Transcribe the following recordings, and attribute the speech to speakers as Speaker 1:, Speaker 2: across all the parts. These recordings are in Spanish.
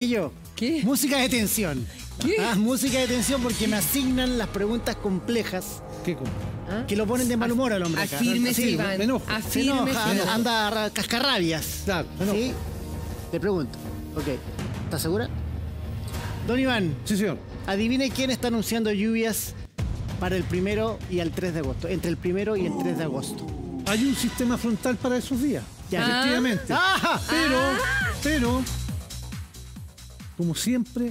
Speaker 1: Y yo,
Speaker 2: ¿Qué?
Speaker 1: música de tensión.
Speaker 2: ¿Qué?
Speaker 1: Música de tensión porque me asignan las preguntas complejas
Speaker 3: ¿Qué como?
Speaker 2: ¿Ah?
Speaker 1: que lo ponen de mal humor al hombre acá.
Speaker 2: Afírmese,
Speaker 1: Sí,
Speaker 2: Iván.
Speaker 3: me enojo.
Speaker 1: Se
Speaker 2: Afírmese.
Speaker 1: enoja, anda cascarrabias.
Speaker 3: Claro, me enojo.
Speaker 1: ¿Sí? Te pregunto. Ok. ¿Estás segura? Don Iván,
Speaker 3: Sí, señor.
Speaker 1: adivine quién está anunciando lluvias para el 1 y el 3 de agosto. Entre el 1 y el 3 de agosto.
Speaker 3: Hay un sistema frontal para esos días.
Speaker 1: Ya.
Speaker 3: Efectivamente.
Speaker 1: ¡Ah!
Speaker 3: Pero, como siempre,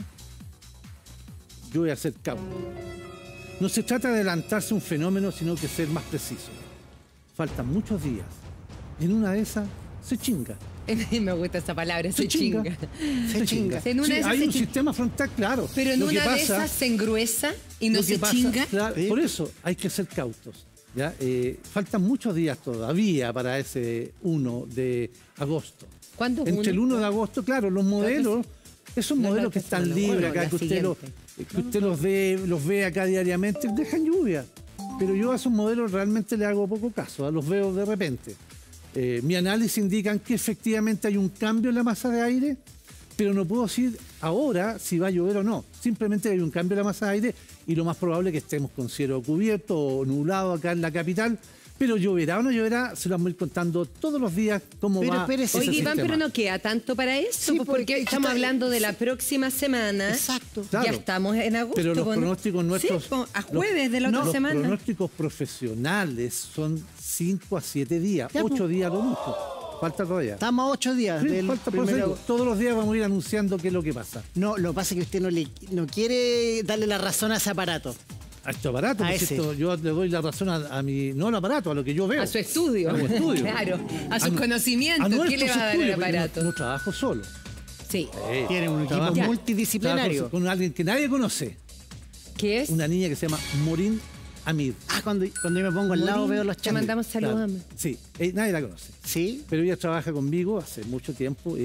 Speaker 3: yo voy a ser cauto. No se trata de adelantarse a un fenómeno, sino que ser más preciso. Faltan muchos días. Y en una de esas se chinga.
Speaker 2: Me gusta esa palabra, se chinga.
Speaker 1: Se chinga.
Speaker 2: En una
Speaker 3: Sí,
Speaker 2: de esas
Speaker 3: hay
Speaker 2: se
Speaker 3: un
Speaker 2: chinga.
Speaker 3: sistema frontal, claro.
Speaker 2: Pero en
Speaker 3: Lo que
Speaker 2: una de
Speaker 3: pasa-
Speaker 2: esas se engruesa y no
Speaker 3: lo que
Speaker 2: se
Speaker 3: pasa-
Speaker 2: chinga.
Speaker 3: claro,
Speaker 1: Sí.
Speaker 3: por eso hay que ser cautos. ¿Ya? Faltan muchos días todavía para ese 1 de agosto.
Speaker 2: ¿Cuándo es
Speaker 3: Entre el 1 de
Speaker 2: uno?
Speaker 3: agosto, claro, los modelos, esos
Speaker 2: No es
Speaker 3: modelos
Speaker 2: la
Speaker 3: que están
Speaker 2: semana,
Speaker 3: libres
Speaker 2: bueno,
Speaker 3: acá,
Speaker 2: la
Speaker 3: que usted,
Speaker 2: siguiente.
Speaker 3: los ve acá diariamente, dejan lluvia. Pero yo a esos modelos realmente le hago poco caso, los veo de repente. Mi análisis indican que efectivamente hay un cambio en la masa de aire, pero no puedo decir ahora si va a llover o no. Simplemente hay un cambio en la masa de aire y lo más probable es que estemos con cielo cubierto o nublado acá en la capital. Pero lloverá o no lloverá, se lo vamos a ir contando todos los días cómo
Speaker 1: Pero
Speaker 3: va
Speaker 1: espérese,
Speaker 3: ese
Speaker 2: Oye, Iván,
Speaker 3: sistema.
Speaker 2: pero no queda tanto para eso,
Speaker 1: Sí,
Speaker 2: pues, porque
Speaker 1: porque
Speaker 2: estamos
Speaker 1: está-
Speaker 2: hablando de la próxima semana.
Speaker 1: Exacto.
Speaker 3: Claro.
Speaker 2: Ya estamos en agosto.
Speaker 3: Pero los
Speaker 2: pues, ¿no?
Speaker 3: pronósticos nuestros...
Speaker 2: Sí, pues, a jueves de la otra
Speaker 3: los
Speaker 2: semana.
Speaker 3: pronósticos profesionales son 5 a 7 días,
Speaker 1: Ya,
Speaker 3: 8
Speaker 1: pues.
Speaker 3: días lo mucho. Falta todavía.
Speaker 1: Estamos a 8 días
Speaker 3: Sí,
Speaker 1: del
Speaker 3: falta, por eso
Speaker 1: primero.
Speaker 3: digo, todos los días vamos a ir anunciando qué es lo que pasa.
Speaker 1: No, lo que pasa es que usted no quiere darle la razón a ese aparato.
Speaker 3: A este aparato,
Speaker 1: A
Speaker 3: por
Speaker 1: ese.
Speaker 3: cierto, yo le doy la razón a mi... No al aparato, a lo que yo veo.
Speaker 2: A su estudio.
Speaker 3: A mi estudio.
Speaker 2: Claro, a sus
Speaker 3: nu-
Speaker 2: conocimientos. ¿Qué
Speaker 3: nuestros
Speaker 2: le va a dar el
Speaker 3: estudios, porque
Speaker 2: aparato?
Speaker 3: No trabajo solo.
Speaker 2: Sí.
Speaker 1: Tiene un equipo
Speaker 3: Trabajo-
Speaker 1: multidisciplinario.
Speaker 3: trabajo con alguien que nadie conoce.
Speaker 2: ¿Qué es?
Speaker 3: Una niña que se llama Morín Amid.
Speaker 1: Cuando yo me pongo al lado
Speaker 2: Morín,
Speaker 1: veo los
Speaker 2: te
Speaker 1: chandes.
Speaker 2: mandamos saludos.
Speaker 3: Claro.
Speaker 2: Amé.
Speaker 3: Sí, nadie la conoce.
Speaker 1: ¿Sí?
Speaker 3: Pero ella trabaja conmigo hace mucho tiempo,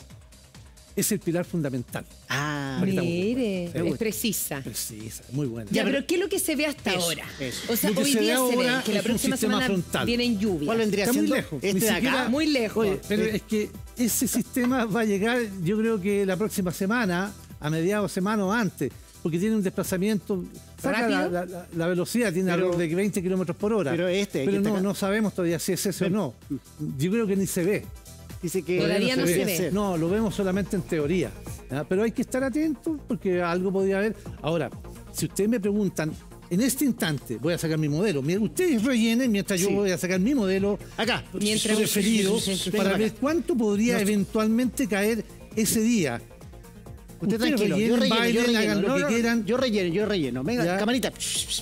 Speaker 3: es el pilar fundamental.
Speaker 1: Ah,
Speaker 3: Aquí estamos.
Speaker 2: Mire,
Speaker 3: Me
Speaker 2: es
Speaker 3: gusta.
Speaker 2: precisa.
Speaker 3: Precisa, muy buena.
Speaker 2: Ya, pero ¿qué es lo que se ve hasta
Speaker 1: Eso,
Speaker 2: ahora?
Speaker 1: eso.
Speaker 2: O sea,
Speaker 3: Lo que
Speaker 2: hoy
Speaker 3: se ve
Speaker 2: día se ve
Speaker 3: ahora
Speaker 2: que la
Speaker 3: es un
Speaker 2: próxima
Speaker 3: sistema
Speaker 2: semana
Speaker 3: frontal.
Speaker 2: vienen lluvias.
Speaker 1: ¿Cuál vendría
Speaker 3: Está muy
Speaker 1: siendo?
Speaker 3: lejos.
Speaker 1: Este
Speaker 3: Ni
Speaker 1: de acá.
Speaker 3: siquiera-
Speaker 2: Muy lejos.
Speaker 3: Oye, pero es que ese sistema va a llegar, yo creo que la próxima semana, a mediados de semana o antes, porque tiene un desplazamiento, saca
Speaker 2: ¿Rápido?
Speaker 3: la velocidad, tiene
Speaker 1: Pero-
Speaker 3: alrededor de 20 kilómetros por hora.
Speaker 1: Pero que
Speaker 3: Pero
Speaker 1: está
Speaker 3: no,
Speaker 1: acá.
Speaker 3: no sabemos todavía si es ese o no. Yo creo que ni se ve.
Speaker 1: Dice que
Speaker 2: Todavía no se
Speaker 1: podría
Speaker 2: ve.
Speaker 1: ser.
Speaker 3: No, lo vemos solamente en teoría. ¿Ya? Pero hay que estar atentos porque algo podría haber. Ahora, si ustedes me preguntan, en este instante voy a sacar mi modelo. Ustedes rellenen mientras
Speaker 1: Sí.
Speaker 3: yo voy a sacar mi modelo
Speaker 1: Acá.
Speaker 2: Mientras-
Speaker 3: preferido
Speaker 1: Venga
Speaker 3: para
Speaker 1: acá.
Speaker 3: ver cuánto podría eventualmente caer ese día.
Speaker 1: Usted
Speaker 3: Ustedes
Speaker 1: tranquilo, yo
Speaker 3: rellenen,
Speaker 1: relleno,
Speaker 3: bailen, hagan lo que quieran.
Speaker 1: Yo relleno. Venga,
Speaker 3: Ya.
Speaker 1: camarita.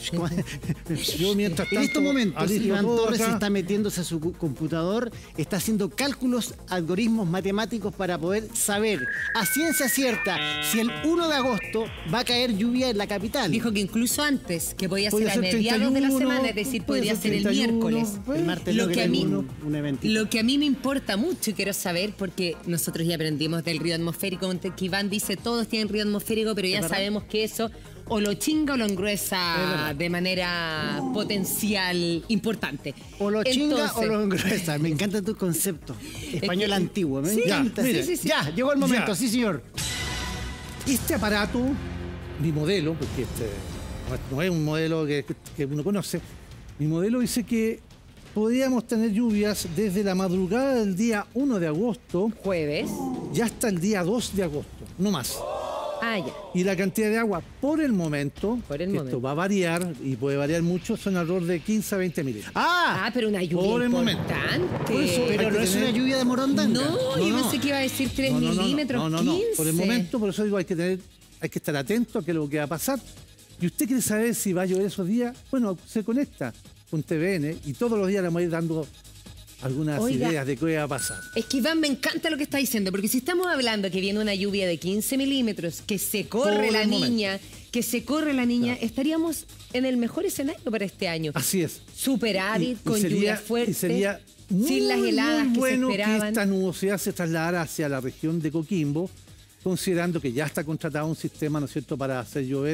Speaker 3: Yo mientras
Speaker 1: En estos
Speaker 3: tanto,
Speaker 1: momentos,
Speaker 3: alisto
Speaker 1: Iván
Speaker 3: todo
Speaker 1: Torres
Speaker 3: acá.
Speaker 1: está metiéndose a su computador, está haciendo cálculos, algoritmos matemáticos para poder saber a ciencia cierta si el 1 de agosto va a caer lluvia en la capital.
Speaker 2: Dijo que incluso antes, que podía
Speaker 3: Puede
Speaker 2: ser a
Speaker 3: ser
Speaker 2: mediados de la
Speaker 3: 31,
Speaker 2: semana, es decir,
Speaker 3: puede
Speaker 2: podría
Speaker 3: ser
Speaker 2: ser el
Speaker 3: 31,
Speaker 2: miércoles.
Speaker 1: el martes
Speaker 2: Lo
Speaker 1: no,
Speaker 2: que a mí,
Speaker 1: tenemos un eventito.
Speaker 2: lo que a mí me importa mucho y quiero saber, porque nosotros ya aprendimos del río atmosférico, que Iván dice todos tienen río atmosférico, pero ya
Speaker 1: verdad.
Speaker 2: sabemos que eso o lo chinga o lo
Speaker 1: Es
Speaker 2: engruesa
Speaker 1: verdad.
Speaker 2: de manera potencial importante.
Speaker 1: O lo chinga o
Speaker 2: Entonces,
Speaker 1: lo engruesa. Me encanta tu concepto. Español
Speaker 2: que-
Speaker 1: antiguo. Me
Speaker 2: sí,
Speaker 1: encanta.
Speaker 3: mire,
Speaker 1: Ya, llegó el momento.
Speaker 3: ya.
Speaker 1: Sí, señor.
Speaker 3: Este aparato, mi modelo, porque no es un modelo que uno conoce, mi modelo dice que podríamos tener lluvias desde la madrugada del día 1 de agosto
Speaker 2: jueves.
Speaker 3: y hasta el día 2 de agosto, no más.
Speaker 2: Ah, ya.
Speaker 3: Y la cantidad de agua por el momento,
Speaker 2: Por el
Speaker 3: que
Speaker 2: momento.
Speaker 3: esto va a variar y puede variar mucho, son alrededor de 15 a 20 milímetros.
Speaker 2: Ah, pero una lluvia
Speaker 3: Por el momento.
Speaker 2: importante.
Speaker 3: Por eso,
Speaker 1: Pero
Speaker 3: hay
Speaker 1: no
Speaker 3: que
Speaker 1: es
Speaker 3: tener-
Speaker 1: una lluvia de morondanga.
Speaker 2: No, yo
Speaker 3: no.
Speaker 2: pensé que iba a decir 3 milímetros,
Speaker 3: no.
Speaker 2: 15.
Speaker 3: Por el momento, por eso digo, hay que estar atento a qué es lo que va a pasar. Y usted quiere saber si va a llover esos días, bueno, se conecta con TVN y todos los días le vamos a ir dando algunas
Speaker 2: Oiga.
Speaker 3: ideas de qué va a pasar.
Speaker 2: Es que Iván, me encanta lo que está diciendo, porque si estamos hablando que viene una lluvia de 15 milímetros, que se corre
Speaker 3: Por
Speaker 2: la
Speaker 3: el
Speaker 2: niña, estaríamos en el mejor escenario para este año.
Speaker 3: Así es.
Speaker 2: Superávit, con
Speaker 3: sería-
Speaker 2: lluvia fuerte,
Speaker 3: y sería
Speaker 2: sin las heladas
Speaker 3: muy
Speaker 2: que
Speaker 3: bueno
Speaker 2: se esperaban.
Speaker 3: esta nubosidad se trasladara hacia la región de Coquimbo, considerando que ya está contratado un sistema, ¿no es cierto?, para hacer llover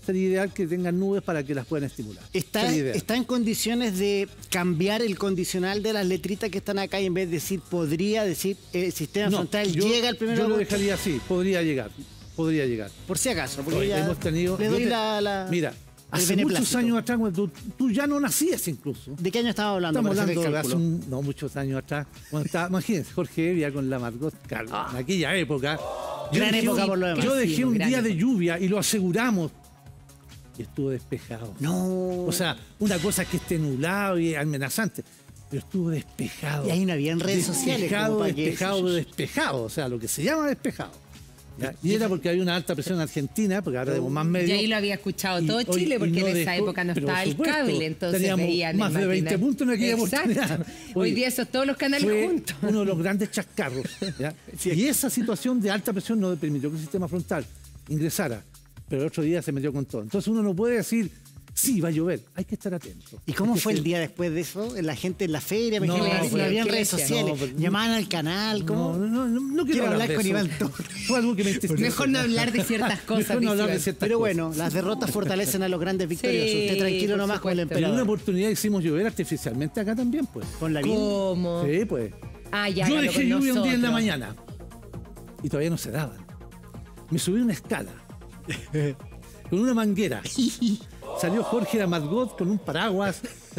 Speaker 3: sería ideal que tengan nubes para que las puedan estimular.
Speaker 1: ¿Está en condiciones de cambiar el condicional de las letritas que están acá y en vez de decir podría decir sistema frontal llega el primero de
Speaker 3: Yo lo
Speaker 1: agosto?
Speaker 3: dejaría así, podría llegar.
Speaker 1: Por si acaso, porque
Speaker 3: Hoy
Speaker 1: ya
Speaker 3: hemos tenido,
Speaker 1: le doy
Speaker 3: mira,
Speaker 1: el
Speaker 3: hace muchos
Speaker 1: beneplácito.
Speaker 3: años atrás, cuando tú ya no nacías incluso.
Speaker 1: ¿De qué año estamos hablando?
Speaker 3: Estamos
Speaker 1: para hacer el
Speaker 3: hablando de hace
Speaker 1: cálculo?
Speaker 3: muchos años atrás. Cuando estaba, imagínense, Jorge Evia con la Margot Carlos, en aquella época.
Speaker 1: Gran época por lo demás.
Speaker 3: Yo dejé un
Speaker 2: gran
Speaker 3: día de
Speaker 2: época.
Speaker 3: lluvia y lo aseguramos. Y estuvo despejado.
Speaker 1: No.
Speaker 3: O sea, una cosa es que esté nublado y amenazante, pero estuvo despejado.
Speaker 1: Y ahí no había en redes sociales. como para que-
Speaker 3: Despejado, o sea, lo que se llama despejado. ¿Ya? Y era porque había una alta presión en Argentina, porque ahora tenemos más
Speaker 2: Y
Speaker 3: medios.
Speaker 2: ahí lo había escuchado
Speaker 3: Y
Speaker 2: todo
Speaker 3: hoy-
Speaker 2: Chile,
Speaker 3: y
Speaker 2: porque
Speaker 3: no
Speaker 2: en esa
Speaker 3: dejó-
Speaker 2: época no
Speaker 3: pero
Speaker 2: estaba
Speaker 3: por
Speaker 2: el
Speaker 3: supuesto,
Speaker 2: cable, entonces
Speaker 3: teníamos
Speaker 2: veían
Speaker 3: más
Speaker 2: el
Speaker 3: de 20
Speaker 2: matinal.
Speaker 3: puntos en aquella
Speaker 2: Exacto.
Speaker 3: oportunidad.
Speaker 2: Hoy
Speaker 3: Oye,
Speaker 2: día son todos los canales
Speaker 3: fue
Speaker 2: juntos.
Speaker 3: uno de los grandes chascarros. ¿Ya? Y esa situación de alta presión no permitió que el sistema frontal ingresara, pero el otro día se metió con todo. Entonces uno no puede decir, sí, va a llover, hay que estar atento.
Speaker 1: ¿Y cómo
Speaker 3: Hay que
Speaker 1: fue el
Speaker 3: ser-
Speaker 1: día después de eso? La gente en la feria, me
Speaker 3: No,
Speaker 1: imagino que
Speaker 3: fue-
Speaker 1: no había en
Speaker 2: ¿qué
Speaker 1: redes
Speaker 2: le decían?
Speaker 1: sociales.
Speaker 3: No, pero-
Speaker 1: Llamaban al canal, ¿cómo?
Speaker 3: No
Speaker 1: Quiero hablar
Speaker 3: de
Speaker 1: con
Speaker 3: eso.
Speaker 1: Iván Torres.
Speaker 3: Fue algo que me entristeció.
Speaker 2: Mejor no hablar de ciertas cosas.
Speaker 3: Mejor no hablar de
Speaker 2: dice
Speaker 3: ciertas
Speaker 1: Pero
Speaker 3: cosas.
Speaker 1: bueno, las derrotas fortalecen a los grandes victoriosos.
Speaker 2: Sí,
Speaker 1: Usted tranquilo
Speaker 2: por
Speaker 1: nomás con el
Speaker 2: supuesto.
Speaker 3: Pero en una
Speaker 1: emperador.
Speaker 3: oportunidad hicimos llover artificialmente acá también, pues.
Speaker 1: Con la
Speaker 2: Iván.
Speaker 1: vida.
Speaker 2: ¿Cómo?
Speaker 3: Sí, pues.
Speaker 2: Ah, ya,
Speaker 3: Yo
Speaker 2: hágalo
Speaker 3: dejé
Speaker 2: con
Speaker 3: lluvia un día en la
Speaker 2: nosotros.
Speaker 3: mañana y todavía no se daban. Me subí una escala con una manguera. Salió Jorge de Margot con un paraguas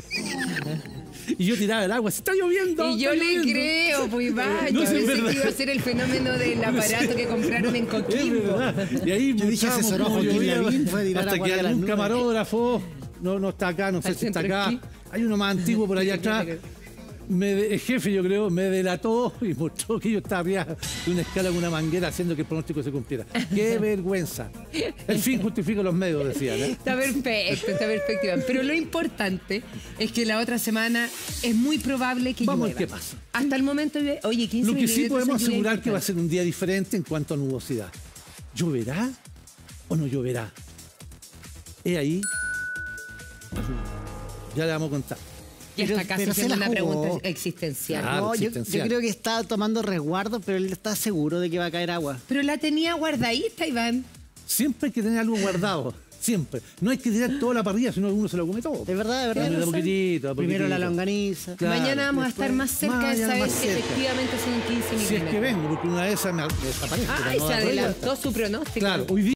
Speaker 3: y yo tiraba el agua. ¡Se está lloviendo!
Speaker 2: Y yo
Speaker 3: está
Speaker 2: le
Speaker 3: lloviendo".
Speaker 2: creo, pues vaya,
Speaker 3: No, sí, es
Speaker 2: pensé
Speaker 3: verdad.
Speaker 2: que iba a ser el fenómeno del aparato que compraron en
Speaker 3: Es
Speaker 2: Coquimbo.
Speaker 3: verdad. Y ahí
Speaker 1: Yo dije,
Speaker 3: mostrábamos
Speaker 1: asesoró a
Speaker 3: cómo
Speaker 1: Joaquín
Speaker 3: llovía,
Speaker 1: Lavín, fue a tirar
Speaker 3: hasta
Speaker 1: agua
Speaker 3: que
Speaker 1: de las
Speaker 3: algún
Speaker 1: nubes.
Speaker 3: camarógrafo, no está acá, no sé
Speaker 2: Al
Speaker 3: si está
Speaker 2: centro
Speaker 3: acá.
Speaker 2: esquí.
Speaker 3: Hay uno más antiguo por allá atrás. El jefe, yo creo, me delató y mostró que yo estaba arriba de una escala con una manguera haciendo que el pronóstico se cumpliera. ¡Qué vergüenza! El fin justifica los medios, decían. ¿eh?
Speaker 2: Está perfecto, Iván. Pero lo importante es que la otra semana es muy probable que
Speaker 3: Vamos a ver
Speaker 2: llueva.
Speaker 3: qué pasa.
Speaker 2: Hasta el momento, oye, 15
Speaker 3: Lo que sí
Speaker 2: milímetros
Speaker 3: podemos
Speaker 2: son lluvia
Speaker 3: asegurar que va a
Speaker 2: importante.
Speaker 3: ser un día diferente en cuanto a nubosidad. ¿Lloverá o no lloverá? He ahí. Ya le vamos a contar.
Speaker 2: Ya
Speaker 1: Pero-
Speaker 2: está casi
Speaker 1: pero se
Speaker 2: siendo
Speaker 1: la
Speaker 2: una
Speaker 1: jugó.
Speaker 2: pregunta existencial.
Speaker 3: Claro,
Speaker 1: No, yo
Speaker 3: existencial.
Speaker 1: creo que está tomando resguardo, pero él está seguro de que va a caer agua.
Speaker 2: Pero la tenía guardadita, Iván.
Speaker 3: Siempre hay que tener algo guardado. Siempre. No hay que tirar toda la parrilla, sino uno se lo come todo.
Speaker 1: Es verdad, es
Speaker 3: De a
Speaker 1: verdad.
Speaker 3: poquitito, a
Speaker 1: Primero la
Speaker 3: poquitito.
Speaker 1: longaniza.
Speaker 3: Claro,
Speaker 2: Mañana vamos a
Speaker 1: después-
Speaker 2: estar más cerca de
Speaker 3: mañana
Speaker 2: saber
Speaker 3: más
Speaker 2: si
Speaker 3: cerca.
Speaker 2: efectivamente son 15
Speaker 3: Si es
Speaker 2: milímetros.
Speaker 3: que vengo, porque una de esas me desaparece.
Speaker 2: Ay,
Speaker 3: pero no
Speaker 2: se
Speaker 3: da cuenta.
Speaker 2: adelantó su pronóstico.
Speaker 3: Claro, hoy día